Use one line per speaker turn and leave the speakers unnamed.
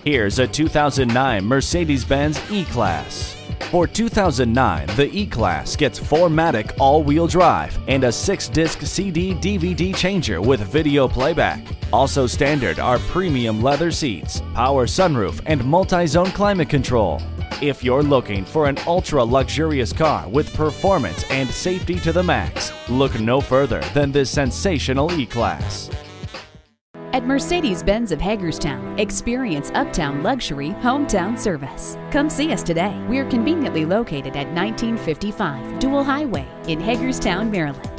Here's a 2009 Mercedes-Benz E-Class. For 2009, the E-Class gets 4MATIC all-wheel drive and a 6-disc CD/DVD changer with video playback. Also standard are premium leather seats, power sunroof, and multi-zone climate control. If you're looking for an ultra-luxurious car with performance and safety to the max, look no further than this sensational E-Class.
At Mercedes-Benz of Hagerstown, experience uptown luxury, hometown service. Come see us today. We're conveniently located at 1955 Dual Highway in Hagerstown, Maryland.